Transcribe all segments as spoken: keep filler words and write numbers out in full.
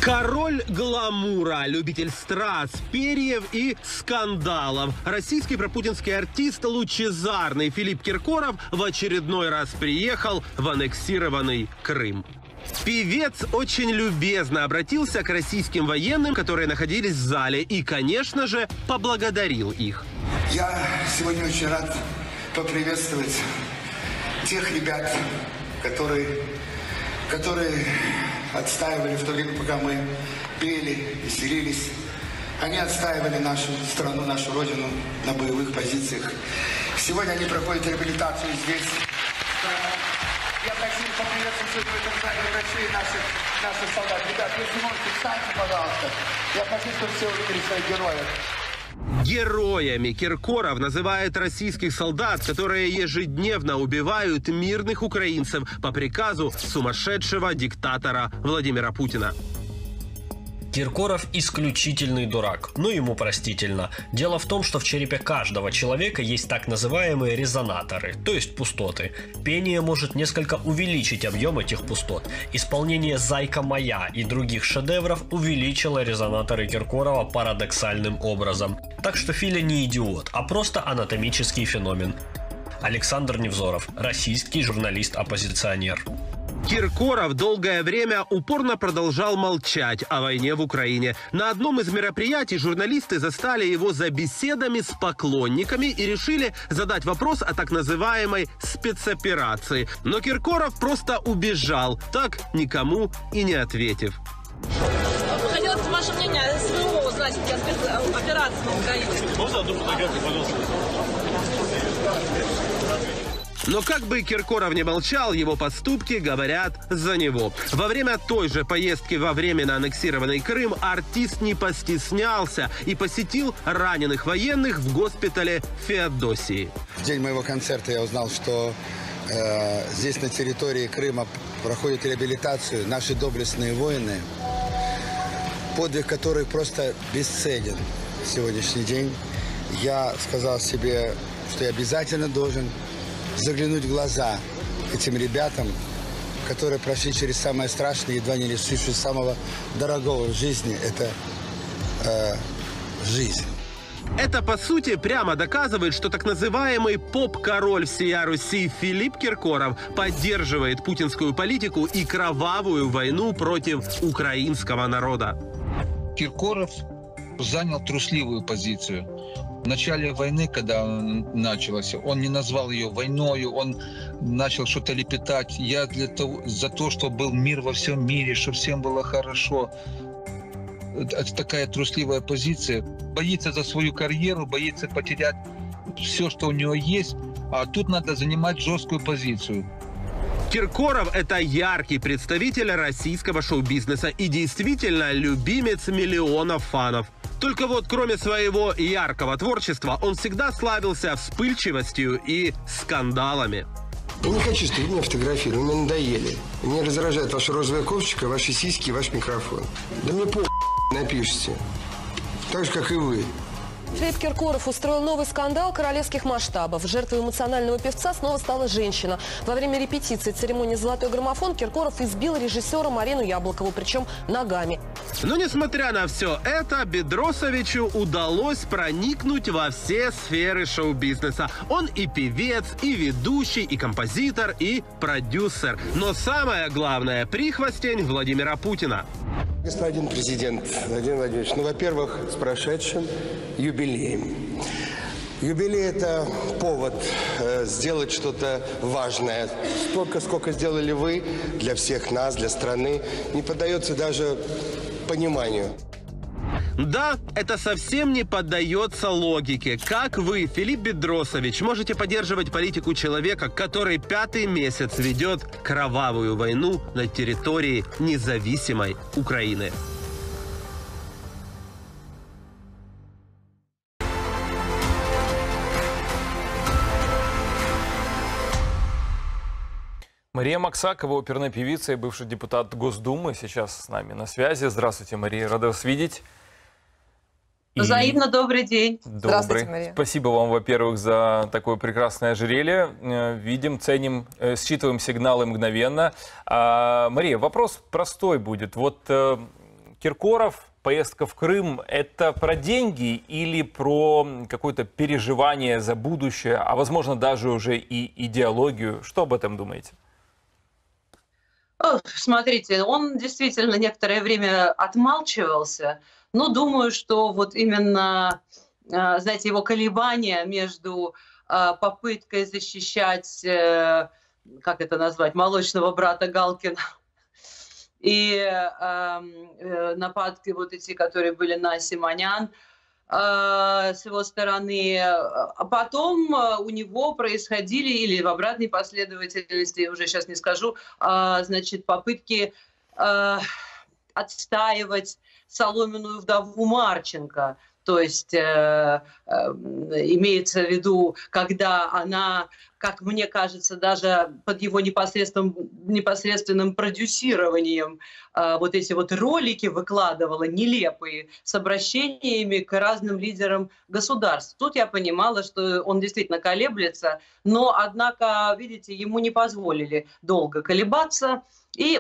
Король гламура, любитель страз, перьев и скандалов. Российский пропутинский артист лучезарный Филипп Киркоров в очередной раз приехал в аннексированный Крым. Певец очень любезно обратился к российским военным, которые находились в зале, и, конечно же, поблагодарил их. Я сегодня очень рад поприветствовать тех ребят, которые, которые отстаивали в то время, пока мы пели, веселились. Они отстаивали нашу страну, нашу родину на боевых позициях. Сегодня они проходят реабилитацию здесь. Я хочу поприветствовать в этом зале врачей наших, наших солдат. Ребят, если можете, встаньте, пожалуйста. Я хочу, чтобы все увидели своих героев. Героями Киркоров называет российских солдат, которые ежедневно убивают мирных украинцев по приказу сумасшедшего диктатора Владимира Путина. Киркоров исключительный дурак, но ему простительно. Дело в том, что в черепе каждого человека есть так называемые резонаторы, то есть пустоты. Пение может несколько увеличить объем этих пустот. Исполнение «Зайка моя» и других шедевров увеличило резонаторы Киркорова парадоксальным образом. Так что Филя не идиот, а просто анатомический феномен. Александр Невзоров, российский журналист-оппозиционер. Киркоров долгое время упорно продолжал молчать о войне в Украине. На одном из мероприятий журналисты застали его за беседами с поклонниками и решили задать вопрос о так называемой спецоперации. Но Киркоров просто убежал, так никому и не ответив. Хотелось ваше мнение о СВО узнать о спецоперации на Украине. Можно одну фотографию, пожалуйста? Но как бы Киркоров не молчал, его поступки говорят за него. Во время той же поездки во временно аннексированный Крым артист не постеснялся и посетил раненых военных в госпитале Феодосии. В день моего концерта я узнал, что э, здесь на территории Крыма проходит реабилитацию наши доблестные воины, подвиг которых просто бесценен в сегодняшний день. Я сказал себе, что я обязательно должен заглянуть в глаза этим ребятам, которые прошли через самое страшное, едва не лишившись самого дорогого в жизни, это э, жизнь. Это, по сути, прямо доказывает, что так называемый поп-король всея Руси Филипп Киркоров поддерживает путинскую политику и кровавую войну против украинского народа. Киркоров занял трусливую позицию. В начале войны, когда началось, он не назвал ее войною, он начал что-то лепетать. Я для того, за то, чтобы был мир во всем мире, чтобы всем было хорошо. Это такая трусливая позиция. Боится за свою карьеру, боится потерять все, что у него есть. А тут надо занимать жесткую позицию. Киркоров – это яркий представитель российского шоу-бизнеса и действительно любимец миллионов фанов. Только вот кроме своего яркого творчества, он всегда славился вспыльчивостью и скандалами. Я не хочу, чтобы вы меня фотографировали, мне надоели. Меня раздражает ваша розовая кофточка, ваши сиськи и ваш микрофон. Да мне по*** напишите. Так же, как и вы. Филипп Киркоров устроил новый скандал королевских масштабов. Жертвой эмоционального певца снова стала женщина. Во время репетиции церемонии «Золотой граммофон» Киркоров избил режиссера Марину Яблокову, причем ногами. Но несмотря на все это, Бедросовичу удалось проникнуть во все сферы шоу-бизнеса. Он и певец, и ведущий, и композитор, и продюсер. Но самое главное – прихвостень Владимира Путина. Господин президент Владимир Владимирович, ну, во-первых, с прошедшим юбилеем. Юбилей – это повод э, сделать что-то важное. Столько, сколько сделали вы для всех нас, для страны, не поддается даже пониманию. Да, это совсем не поддается логике. Как вы, Филипп Бедросович, можете поддерживать политику человека, который пятый месяц ведет кровавую войну на территории независимой Украины? Мария Максакова, оперная певица и бывший депутат Госдумы, сейчас с нами на связи. Здравствуйте, Мария, рада вас видеть. Взаимно, добрый день. Добрый. Мария. Спасибо вам, во-первых, за такое прекрасное ожерелье. Видим, ценим, считываем сигналы мгновенно. А, Мария, вопрос простой будет. Вот Киркоров, поездка в Крым – это про деньги или про какое-то переживание за будущее, а возможно даже уже и идеологию? Что об этом думаете? Смотрите, он действительно некоторое время отмалчивался, но думаю, что вот именно, знаете, его колебания между попыткой защищать, как это назвать, молочного брата Галкина и нападки вот эти, которые были на Симонян, с его стороны. А потом у него происходили, или в обратной последовательности, уже сейчас не скажу, значит, попытки отстаивать соломенную вдову Марченко. То есть э, э, имеется в виду, когда она, как мне кажется, даже под его непосредственным, непосредственным продюсированием э, вот эти вот ролики выкладывала нелепые с обращениями к разным лидерам государств. Тут я понимала, что он действительно колеблется, но, однако, видите, ему не позволили долго колебаться. И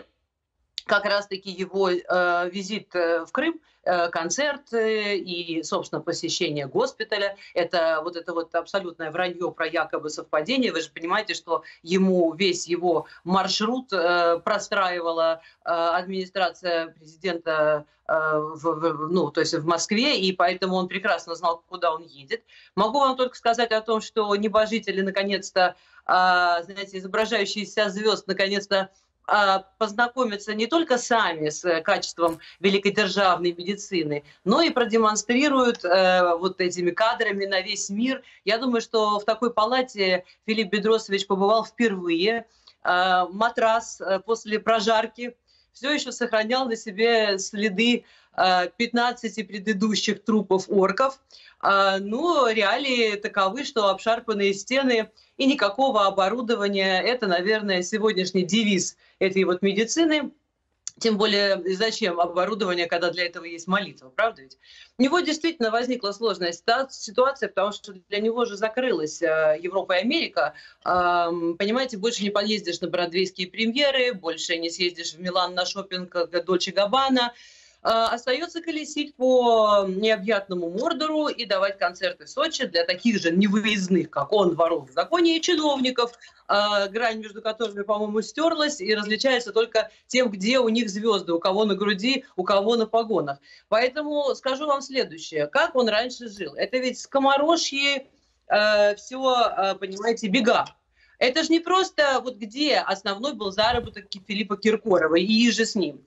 как раз-таки его э, визит в Крым, концерт и, собственно, посещение госпиталя. Это вот это вот абсолютное вранье про якобы совпадение. Вы же понимаете, что ему весь его маршрут э, простраивала э, администрация президента э, в, в, ну, то есть в Москве, и поэтому он прекрасно знал, куда он едет. Могу вам только сказать о том, что небожители, наконец-то, э, знаете, изображающие из себя звезд, наконец-то познакомиться не только сами с качеством великодержавной медицины, но и продемонстрируют э, вот этими кадрами на весь мир. Я думаю, что в такой палате Филипп Бедросович побывал впервые. Э, матрас э, после прожарки все еще сохранял на себе следы э, пятнадцати предыдущих трупов орков. Э, но реалии таковы, что обшарпанные стены и никакого оборудования – это, наверное, сегодняшний девиз этой вот медицины. Тем более, зачем оборудование, когда для этого есть молитва, правда ведь? У него действительно возникла сложная ситуация, потому что для него же закрылась Европа и Америка. Понимаете, больше не поездишь на бродвейские премьеры, больше не съездишь в Милан на шопинг к Дольче Габбана. Остается колесить по необъятному Мордору и давать концерты в Сочи для таких же невыездных, как он, воров в законе, и чиновников, грань между которыми, по-моему, стерлась и различается только тем, где у них звезды, у кого на груди, у кого на погонах. Поэтому скажу вам следующее. Как он раньше жил? Это ведь скоморожье э, все, э, понимаете, бега. Это же не просто вот где основной был заработок Филиппа Киркорова и же с ним.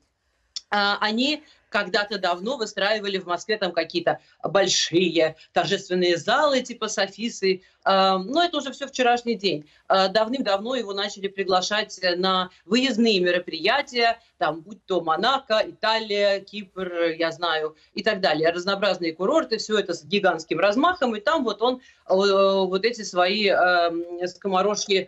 Э, они когда-то давно выстраивали в Москве там какие-то большие торжественные залы типа Софисы. Но это уже все вчерашний день. Давным-давно его начали приглашать на выездные мероприятия, там, будь то Монако, Италия, Кипр, я знаю, и так далее. Разнообразные курорты, все это с гигантским размахом. И там вот он вот эти свои скоморожьи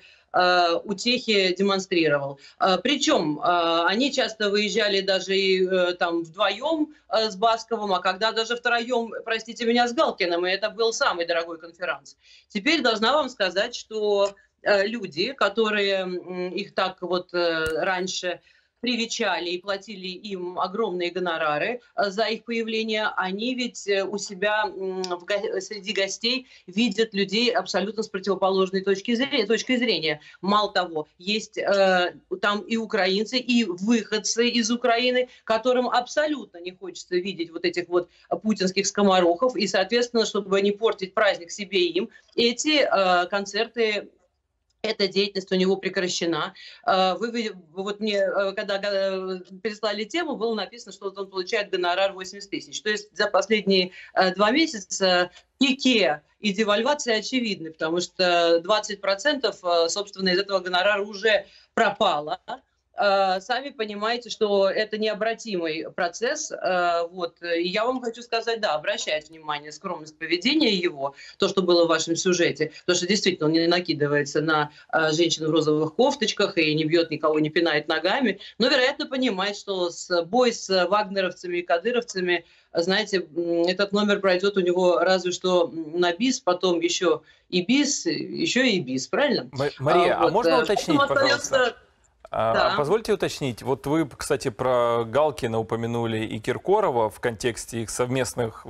утехи демонстрировал. Причем они часто выезжали даже и там вдвоем с Басковым, а когда даже втроем, простите меня, с Галкиным, и это был самый дорогой конференц. Теперь должна вам сказать, что люди, которые их так вот раньше привечали и платили им огромные гонорары за их появление, они ведь у себя в го- среди гостей видят людей абсолютно с противоположной точки зрения. Точки зрения. Мало того, есть э, там и украинцы, и выходцы из Украины, которым абсолютно не хочется видеть вот этих вот путинских скоморохов, и, соответственно, чтобы не портить праздник себе и им, эти э, концерты, эта деятельность у него прекращена. Вы, вот мне, когда переслали тему, было написано, что он получает гонорар восемьдесят тысяч. То есть за последние два месяца пике и девальвация очевидны, потому что двадцать процентов, собственно, из этого гонорара уже пропало. Сами понимаете, что это необратимый процесс. Вот. И я вам хочу сказать, да, обращайте внимание, скромность поведения его, то, что было в вашем сюжете, потому что действительно он не накидывается на женщину в розовых кофточках и не бьет никого, не пинает ногами, но, вероятно, понимает, что с бой с вагнеровцами и кадыровцами, знаете, этот номер пройдет у него разве что на бис, потом еще и бис, еще и бис, правильно? Мария, а, вот. а можно уточнить, Потом пожалуйста? остается... Да. А позвольте уточнить, вот вы, кстати, про Галкина упомянули и Киркорова в контексте их совместных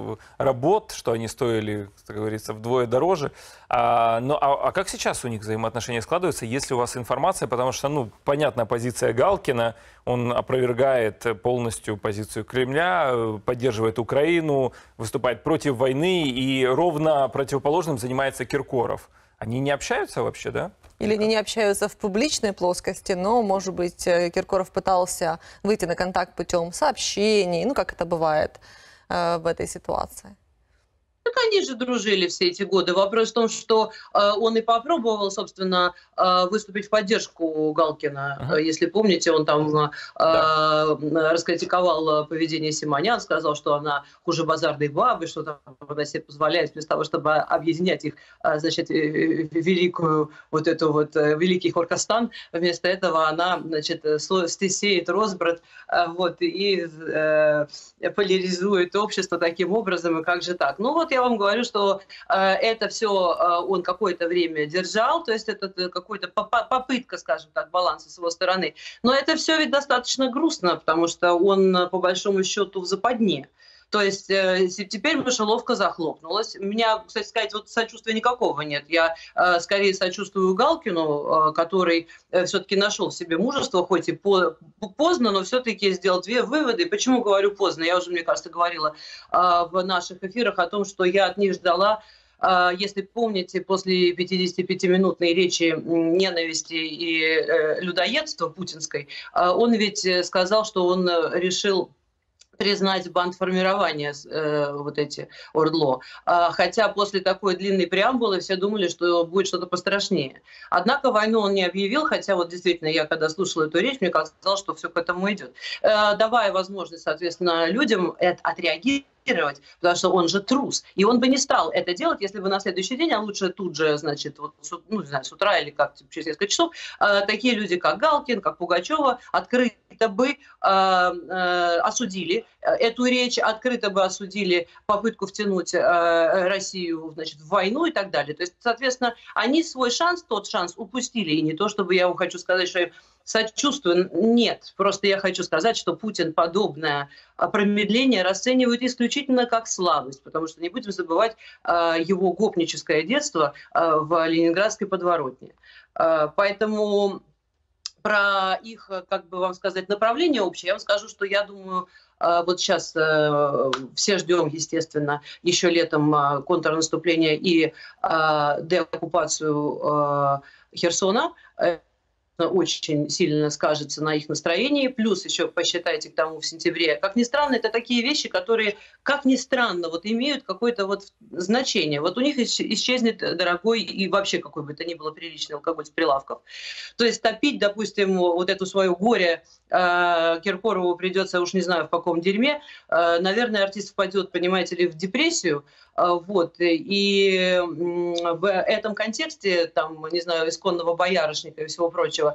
работ, что они стоили, как говорится, вдвое дороже. А, ну, а, а как сейчас у них взаимоотношения складываются, если у вас информация? Потому что, ну, понятна позиция Галкина, он опровергает полностью позицию Кремля, поддерживает Украину, выступает против войны, и ровно противоположным занимается Киркоров. Они не общаются вообще, да? Или они не общаются в публичной плоскости, но, может быть, Киркоров пытался выйти на контакт путем сообщений, ну, как это бывает э, в этой ситуации. Так они же дружили все эти годы. Вопрос в том, что э, он и попробовал, собственно, э, выступить в поддержку Галкина. Uh-huh. Если помните, он там э, да. раскритиковал поведение Симонян, сказал, что она хуже базарной бабы, что там она себе позволяет вместо того, чтобы объединять их, э, значит, великую вот эту вот э, великий Хоркастан. Вместо этого она, значит, сеет разброд, э, вот, и э, поляризует общество таким образом. И как же так? Ну вот я вам говорю, что э, это все э, он какое-то время держал, то есть это какая-то попытка, скажем так, баланса с его стороны. Но это все ведь достаточно грустно, потому что он по большому счету в западне. То есть э, теперь мышеловка захлопнулась. У меня, кстати сказать, вот сочувствия никакого нет. Я э, скорее сочувствую Галкину, э, который э, все-таки нашел в себе мужество, хоть и по, поздно, но все-таки сделал две выводы. Почему говорю поздно? Я уже, мне кажется, говорила э, в наших эфирах о том, что я от них ждала. Если помните, после пятидесятипятиминутной речи ненависти и э, людоедства путинской, э, он ведь сказал, что он решил признать бандформирование, э, вот эти ОРДЛО. А, хотя после такой длинной преамбулы все думали, что будет что-то пострашнее. Однако войну он не объявил, хотя вот действительно я когда слушала эту речь, мне казалось, что все к этому идет. Э, давая возможность, соответственно, людям это отреагировать, потому что он же трус. И он бы не стал это делать, если бы на следующий день, а лучше тут же, значит, вот, ну, не знаю, с утра или как через несколько часов, э, такие люди, как Галкин, как Пугачева, открыто бы э, э, осудили эту речь, открыто бы осудили попытку втянуть э, Россию, значит, в войну и так далее. То есть, соответственно, они свой шанс, тот шанс упустили. И не то, чтобы я вам хочу сказать, что я сочувствую, нет. Просто я хочу сказать, что Путин подобное промедление расценивает исключительно как слабость, потому что не будем забывать э, его гопническое детство э, в ленинградской подворотне. Э, поэтому про их, как бы вам сказать, направление общее, я вам скажу, что я думаю, э, вот сейчас э, все ждем, естественно, еще летом э, контрнаступления и э, деоккупацию э, Херсона. Очень сильно скажется на их настроении. Плюс еще посчитайте к тому в сентябре. Как ни странно, это такие вещи, которые, как ни странно, вот имеют какое-то вот значение. Вот у них исчезнет дорогой и вообще какой бы то ни было приличный алкоголь с прилавков. То есть топить, допустим, вот эту свое горе э, Киркорову придется, уж не знаю в каком дерьме. Э, наверное, артист впадет, понимаете ли, в депрессию. Вот. И в этом контексте, там, не знаю, исконного боярышника и всего прочего,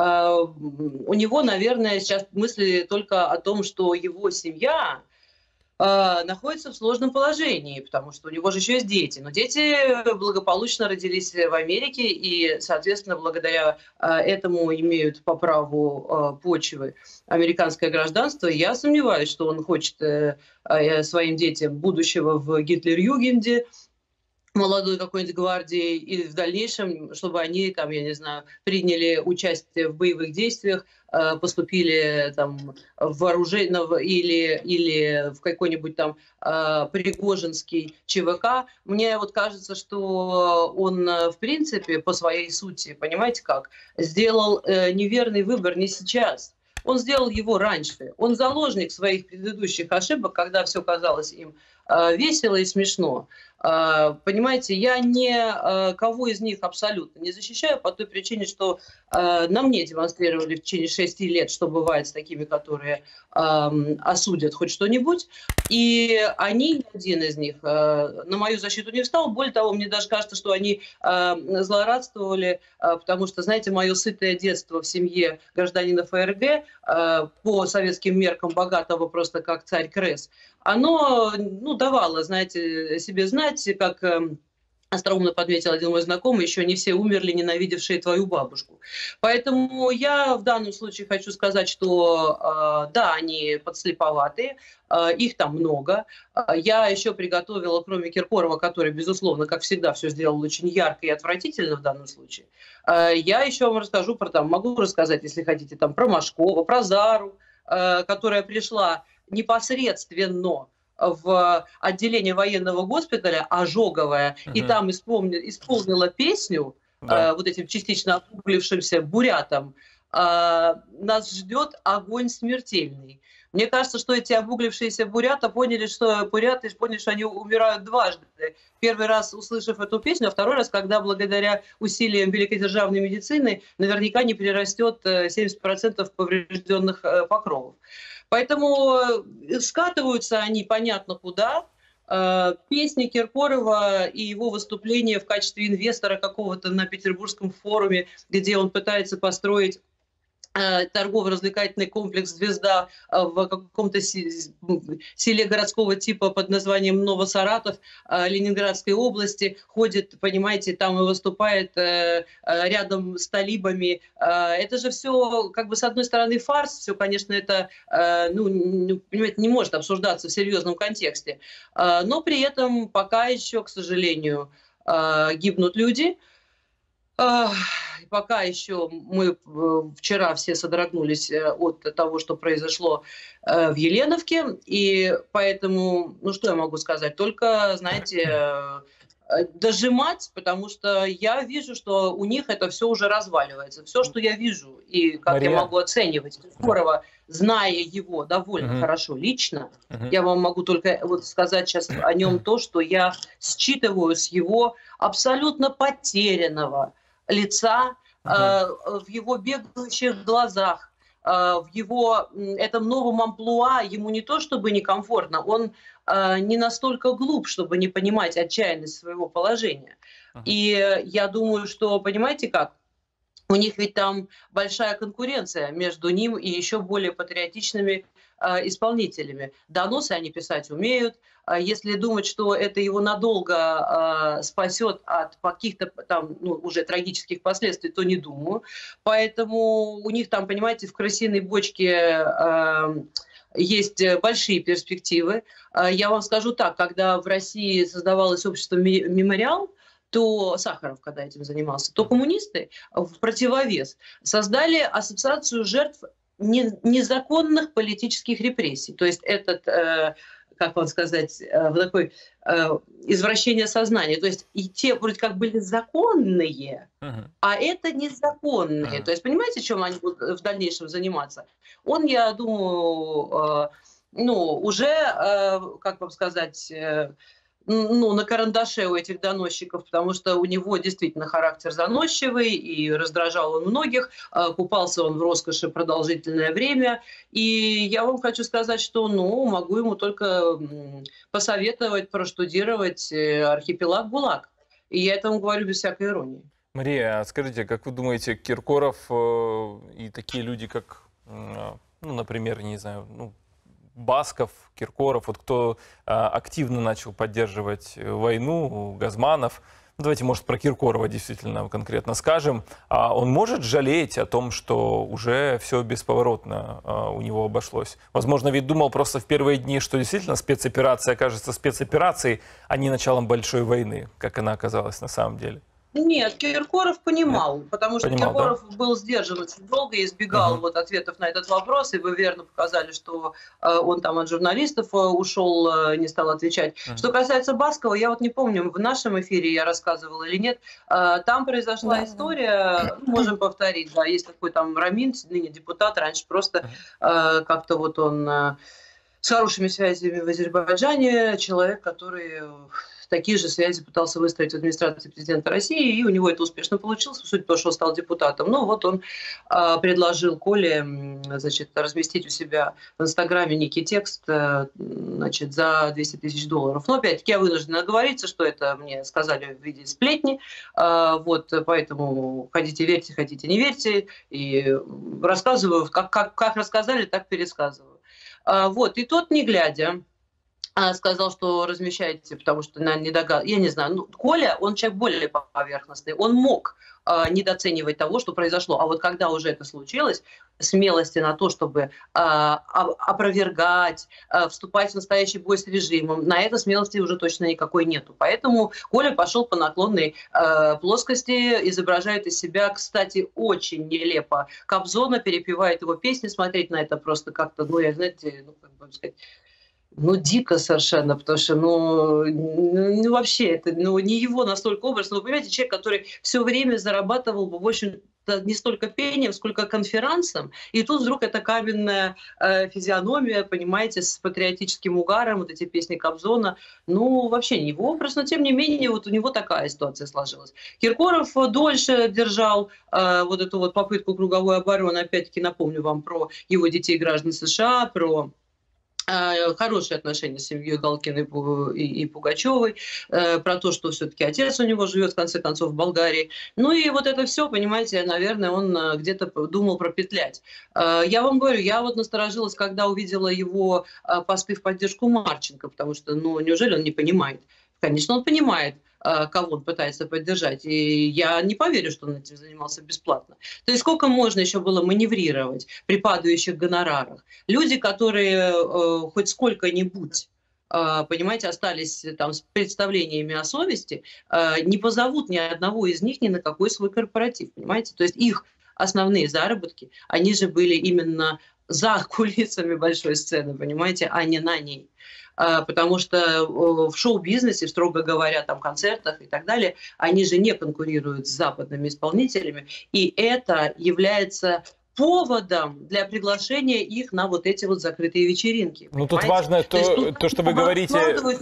у него, наверное, сейчас мысли только о том, что его семья находится в сложном положении, потому что у него же еще есть дети. Но дети благополучно родились в Америке и, соответственно, благодаря этому имеют по праву почвы американское гражданство. Я сомневаюсь, что он хочет своим детям будущего в Гитлер-Югенде, молодой какой-нибудь гвардии, и в дальнейшем, чтобы они, там, я не знаю, приняли участие в боевых действиях, поступили там в вооружение или, или в какой-нибудь там Пригожинский ЧВК. Мне вот кажется, что он, в принципе, по своей сути, понимаете как, сделал неверный выбор не сейчас. Он сделал его раньше. Он заложник своих предыдущих ошибок, когда все казалось им весело и смешно. Понимаете, я никого из них абсолютно не защищаю по той причине, что на мне демонстрировали в течение шести лет, что бывает с такими, которые осудят хоть что-нибудь. И они, ни один из них, на мою защиту не встал. Более того, мне даже кажется, что они злорадствовали, потому что, знаете, мое сытое детство в семье гражданина ФРГ, по советским меркам богатого просто как царь Крес, оно, ну, давало, знаете, себе знать, как остроумно подметил один мой знакомый, еще не все умерли, ненавидевшие твою бабушку. Поэтому я в данном случае хочу сказать, что э, да, они подслеповатые, э, их там много. Э, я еще приготовила, кроме Киркорова, который, безусловно, как всегда, все сделал очень ярко и отвратительно в данном случае, э, я еще вам расскажу про, там, могу рассказать, если хотите, там, про Машкова, про Зару, э, которая пришла непосредственно в отделение военного госпиталя, ожоговая, uh-huh. и там исполнила, исполнила песню да. э, вот этим частично обуглившимся бурятам, э, нас ждет огонь смертельный. Мне кажется, что эти обуглившиеся бурята поняли, что буряты поняли, что они умирают дважды. Первый раз, услышав эту песню, а второй раз, когда благодаря усилиям великой державной медицины наверняка не перерастет семьдесят процентов поврежденных покровов. Поэтому скатываются они понятно куда. Песни Киркорова и его выступление в качестве инвестора какого-то на Петербургском форуме, где он пытается построить торгово-развлекательный комплекс «Звезда» в каком-то селе городского типа под названием Новосаратов Ленинградской области. Ходит, понимаете, там и выступает рядом с талибами. Это же все, как бы, с одной стороны, фарс. Все, конечно, это, ну, понимаете, не может обсуждаться в серьезном контексте. Но при этом пока еще, к сожалению, гибнут люди. Пока еще мы вчера все содрогнулись от того, что произошло в Еленовке, и поэтому, ну что я могу сказать, только, знаете, дожимать, потому что я вижу, что у них это все уже разваливается. Все, что я вижу, и как Мария. Я могу оценивать Киркорова, зная его довольно угу. хорошо лично, угу. я вам могу только вот сказать сейчас о нем то, что я считываю с его абсолютно потерянного лица, uh-huh. э, в его бегающих глазах, э, в его этом новом амплуа, ему не то чтобы некомфортно, он э, не настолько глуп, чтобы не понимать отчаянность своего положения. Uh-huh. И я думаю, что, понимаете как, у них ведь там большая конкуренция между ним и еще более патриотичными э, исполнителями. Доносы они писать умеют. Если думать, что это его надолго э, спасет от каких-то там, ну, уже трагических последствий, то не думаю. Поэтому у них там, понимаете, в крысиной бочке э, есть большие перспективы. Я вам скажу так, когда в России создавалось общество «Мемориал», то Сахаров, когда этим занимался, то коммунисты в противовес создали ассоциацию жертв незаконных политических репрессий. То есть этот, э, как вам сказать, э, такой э, извращение сознания. То есть и те вроде как были законные, uh-huh. а это незаконные. Uh-huh. То есть понимаете, чем они будут в дальнейшем заниматься? Он, я думаю, э, ну, уже, э, как вам сказать... Э, ну, на карандаше у этих доносчиков, потому что у него действительно характер заносчивый, и раздражал он многих, купался он в роскоши продолжительное время, и я вам хочу сказать, что, ну, могу ему только посоветовать проштудировать «Архипелаг ГУЛАГ», и я этому говорю без всякой иронии. Мария, скажите, как вы думаете, Киркоров и такие люди, как, ну, например, не знаю, ну, Басков, Киркоров, вот кто а, активно начал поддерживать войну, Газманов, ну, давайте, может, про Киркорова действительно конкретно скажем, а он может жалеть о том, что уже все бесповоротно а, у него обошлось? Возможно, ведь думал просто в первые дни, что действительно спецоперация окажется спецоперацией, а не началом большой войны, как она оказалась на самом деле. Нет, Киркоров понимал, Нет. потому что понимал, Киркоров да? был сдержан очень долго и избегал uh-huh. вот ответов на этот вопрос, и вы верно показали, что э, он там от журналистов э, ушел, э, не стал отвечать. Uh-huh. Что касается Баскова, я вот не помню, в нашем эфире я рассказывала или нет, э, там произошла uh-huh. история, ну, можем повторить, да, есть такой там Рамин, ныне депутат, раньше просто э, как-то вот он э, с хорошими связями в Азербайджане, человек, который... Такие же связи пытался выстроить в администрации президента России, и у него это успешно получилось, судя по тому, что он стал депутатом. Но вот он э, предложил Коле, значит, разместить у себя в Инстаграме некий текст, э, значит, за двести тысяч долларов. Но опять-таки я вынуждена оговориться, что это мне сказали в виде сплетни. Э, вот, поэтому хотите верьте, хотите не верьте. И рассказываю, как, как, как рассказали, так пересказываю. Э, вот, и тот, не глядя, сказал, что размещайте, потому что на не догад... Я не знаю, ну, Коля, он человек более поверхностный, он мог э, недооценивать того, что произошло. А вот когда уже это случилось, смелости на то, чтобы э, опровергать, э, вступать в настоящий бой с режимом, на это смелости уже точно никакой нету. Поэтому Коля пошел по наклонной э, плоскости, изображает из себя, кстати, очень нелепо Кобзона, перепевает его песни, смотреть на это просто как-то, ну, я, знаете, ну, как бы сказать, ну, дико совершенно, потому что, ну, ну, вообще, это ну, не его настолько образ. Но вы понимаете, человек, который все время зарабатывал бы больше не столько пением, сколько конферансом, и тут вдруг эта каменная э, физиономия, понимаете, с патриотическим угаром, вот эти песни Кобзона, ну, вообще не его образ, но тем не менее, вот у него такая ситуация сложилась. Киркоров дольше держал э, вот эту вот попытку круговой обороны, опять-таки напомню вам про его детей граждан США, про хорошие отношения с семьей Галкиной и Пугачевой, про то, что все-таки отец у него живет, в конце концов, в Болгарии. Ну и вот это все, понимаете, наверное, он где-то думал пропетлять. Я вам говорю, я вот насторожилась, когда увидела его посты в поддержку Марченко, потому что, ну, неужели он не понимает? Конечно, он понимает, кого он пытается поддержать. И я не поверю, что он этим занимался бесплатно. То есть сколько можно еще было маневрировать при падающих гонорарах? Люди, которые э, хоть сколько-нибудь, э, понимаете, остались там с представлениями о совести, э, не позовут ни одного из них ни на какой свой корпоратив, понимаете? То есть их основные заработки, они же были именно за кулисами большой сцены, понимаете, а не на ней. Потому что в шоу-бизнесе, строго говоря, там, концертах и так далее, они же не конкурируют с западными исполнителями, и это является поводом для приглашения их на вот эти вот закрытые вечеринки. Ну тут важно то, то, есть, то что вы говорите,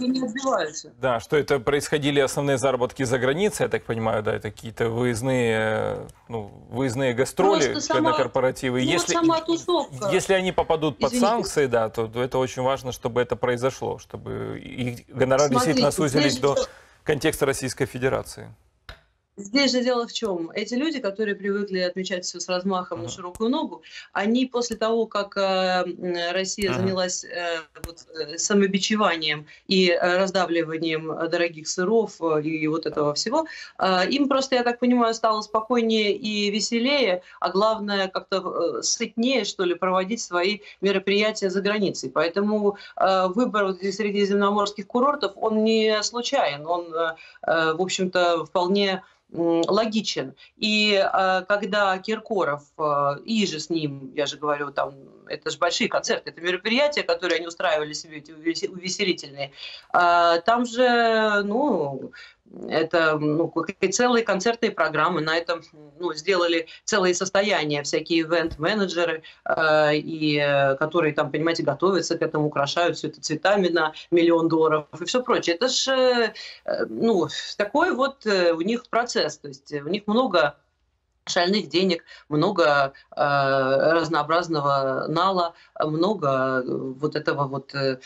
не да, что это происходили основные заработки за границей, я так понимаю, да, это какие-то выездные, ну, выездные гастроли на корпоративы. Ну, если, если они попадут под Извините. санкции, да, то, то это очень важно, чтобы это произошло, чтобы их гонорары действительно сузились до контекста Российской Федерации. Здесь же дело в чем? Эти люди, которые привыкли отмечать все с размахом на широкую ногу, они после того, как э, Россия занялась э, вот, самобичеванием и раздавливанием дорогих сыров и вот этого всего, э, им просто, я так понимаю, стало спокойнее и веселее, а главное, как-то сытнее, что ли, проводить свои мероприятия за границей. Поэтому э, выбор средиземноморских курортов, он не случайен, он, э, в общем-то, вполне логичен. И э, когда Киркоров э, и же с ним, я же говорю, там, это же большие концерты, это мероприятия, которые они устраивали себе, эти увеселительные, э, там же, ну, это ну, целые концертные программы, на этом ну, сделали целые состояния, всякие ивент-менеджеры, э, и, э, которые там, понимаете, готовятся к этому, украшают все это цветами на миллион долларов и все прочее. Это же э, ну, такой вот э, у них процесс, то есть у них много шальных денег, много э, разнообразного нала, много вот этого вот... Э,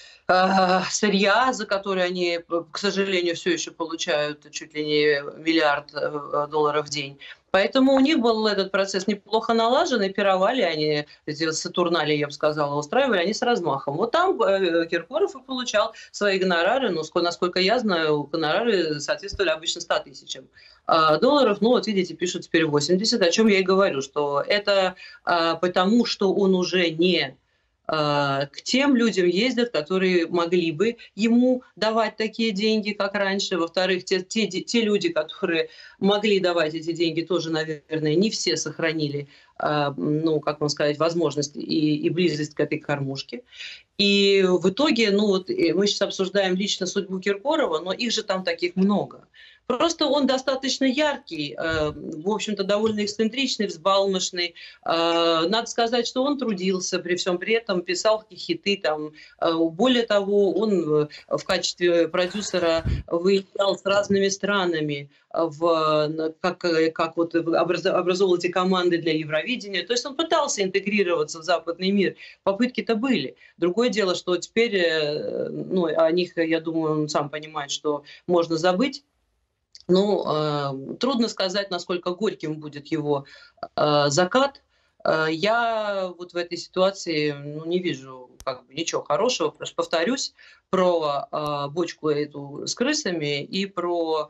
сырья, за которые они, к сожалению, все еще получают чуть ли не миллиард долларов в день. Поэтому у них был этот процесс неплохо налажен, и пировали они, эти сатурнали, я бы сказала, устраивали они с размахом. Вот там Киркоров и получал свои гонорары, но, насколько я знаю, гонорары соответствовали обычно ста тысячам долларов. Ну, вот видите, пишут теперь восемьдесят, о чем я и говорю, что это потому, что он уже не... к тем людям ездят, которые могли бы ему давать такие деньги, как раньше. Во-вторых, те, те, те люди, которые могли давать эти деньги, тоже, наверное, не все сохранили, ну, как вам сказать, возможность и, и близость к этой кормушке. И в итоге, ну, вот мы сейчас обсуждаем лично судьбу Киркорова, но их же там таких много. Просто он достаточно яркий, в общем-то, довольно эксцентричный, взбалмошный. Надо сказать, что он трудился, при всем при этом писал хиты. Там. Более того, он в качестве продюсера выезжал с разными странами, в, как, как вот образовал эти команды для Евровидения. То есть он пытался интегрироваться в западный мир. Попытки-то были. Другое дело, что теперь ну, о них, я думаю, он сам понимает, что можно забыть. Ну, э, трудно сказать, насколько горьким будет его э, закат. Э, Я вот в этой ситуации ну, не вижу как бы ничего хорошего, потому что, повторюсь, про э, бочку эту с крысами и про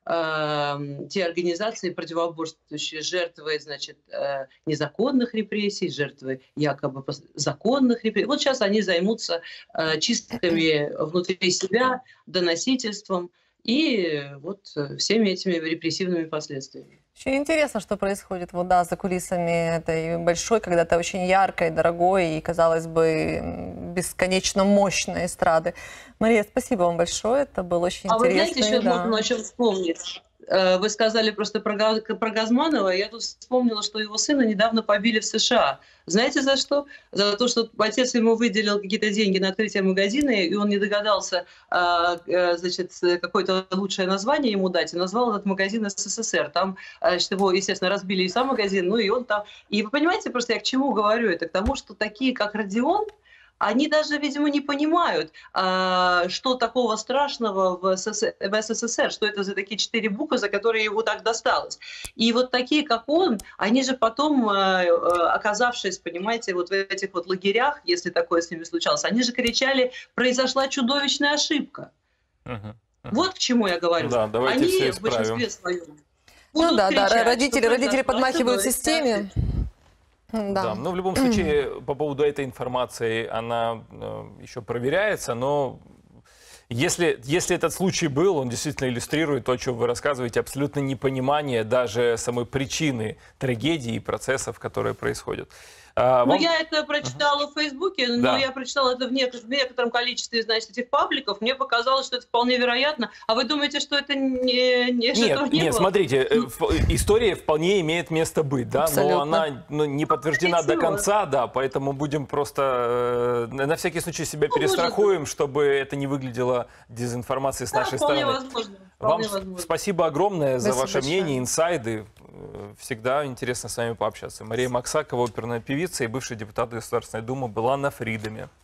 э, те организации, противоборствующие жертвы, значит, э, незаконных репрессий, жертвы якобы пос- законных репрессий. Вот сейчас они займутся э, чистками внутри себя, доносительством и вот э, всеми этими репрессивными последствиями. Очень интересно, что происходит вот, да, за кулисами этой большой, когда-то очень яркой, дорогой и, казалось бы, бесконечно мощной эстрады. Мария, спасибо вам большое, это был очень а интересный. А вы знаете, еще да. можно о чем вспомнить? Вы сказали просто про, про Газманова, я тут вспомнила, что его сына недавно побили в США. Знаете за что? За то, что отец ему выделил какие-то деньги на открытие магазина, и он не догадался, значит, какое-то лучшее название ему дать, и назвал этот магазин СССР. Там, значит, его, естественно, разбили и сам магазин, ну и он там... И вы понимаете, просто я к чему говорю это? К тому, что такие, как Родион, они даже, видимо, не понимают, а, что такого страшного в, СС... в СССР, что это за такие четыре буквы, за которые его так досталось. И вот такие, как он, они же потом, а, оказавшись, понимаете, вот в этих вот лагерях, если такое с ними случалось, они же кричали: произошла чудовищная ошибка. Uh-huh. Uh-huh. Вот к чему я говорю. Да, давайте они все в большинстве своем. Ну да, кричать, да, родители, родители подмахивают системе. Да. да, ну в любом случае по поводу этой информации она э, еще проверяется, но если, если этот случай был, он действительно иллюстрирует то, о чем вы рассказываете, абсолютно непонимание даже самой причины трагедии и процессов, которые происходят. А, ну, вам... я это прочитала в Фейсбуке, но да. я прочитала это в, нек- в некотором количестве, значит, этих пабликов. Мне показалось, что это вполне вероятно. А вы думаете, что это не, не, что нет, не нет, было? смотрите, история вполне имеет место быть, да, абсолютно. но она ну, не подтверждена до конца, да, поэтому будем просто э, на всякий случай себя ну, перестрахуем, чтобы это не выглядело дезинформацией с да, нашей вполне стороны. Возможно, Вам вполне возможно. Спасибо огромное за спасибо ваше большое. мнение, инсайды. Всегда интересно с вами пообщаться. Мария Максакова, оперная певица и бывший депутат Государственной Думы, была на Фридоме.